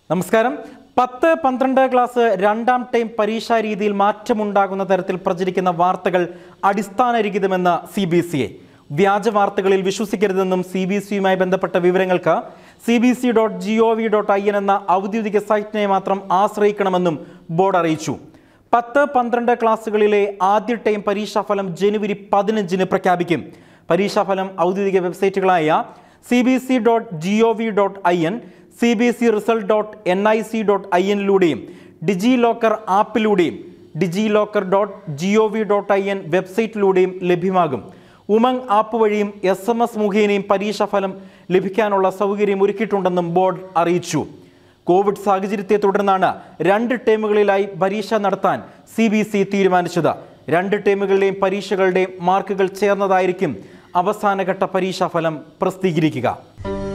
നമസ്കാരം. 10-12 ക്ലാസ് രണ്ടാം ടൈം പരീക്ഷാ രീതിയിൽ മാറ്റമുണ്ടാകുന്ന തരത്തിൽ പ്രചരിക്കുന്ന വാർത്തകൾ അടിസ്ഥാനരഹിതമെന്ന് CBSE. വ്യാജ വാർത്തകളിൽ വിശ്വസിക്കരുതെന്നും CBSEയുമായി ബന്ധപ്പെട്ട വിവരങ്ങൾക്ക് cbse.gov.in എന്ന ഔദ്യോഗിക സൈറ്റിനെ മാത്രം ആശ്രയിക്കണമെന്നും ബോർഡ് അറിയിച്ചു. 10-12 ക്ലാസുകളിലെ ആദ്യ ടൈം പരീക്ഷാഫലം ജനുവരി 15-ന് പ്രഖ്യാപിക്കും. പരീക്ഷാഫലം ഔദ്യോഗിക വെബ്സൈറ്റുകളായ cbse.gov.in, cbseresult.nic.in ഡിജിലോക്കർ ആപ്പിലൂടെയും digilocker.gov.in വെബ്സൈറ്റിലൂടെയും ലഭ്യമാകും. ഉമംഗ് ആപ്പ് വഴിയും SMS മുഖേനയും പരീക്ഷാഫലം ലഭിക്കാനുള്ള സൗകര്യം ഒരുക്കിയിട്ടുണ്ടെന്നും ബോർഡ് അറിയിച്ചു. കോവിഡ് സാഹചര്യത്തെ തുടർന്നാണ് 2 ടേമുകളിലായി പരീക്ഷ നടത്താൻ CBSE തീരുമാനിച്ചത്. 2 ടേമുകളിലെയും പരീക്ഷകളുടെയും മാർക്കുകൾ ചേർന്നതായിരിക്കും അവസാനഘട്ട പരീക്ഷാഫലം പ്രസിദ്ധീകരിക്കുക.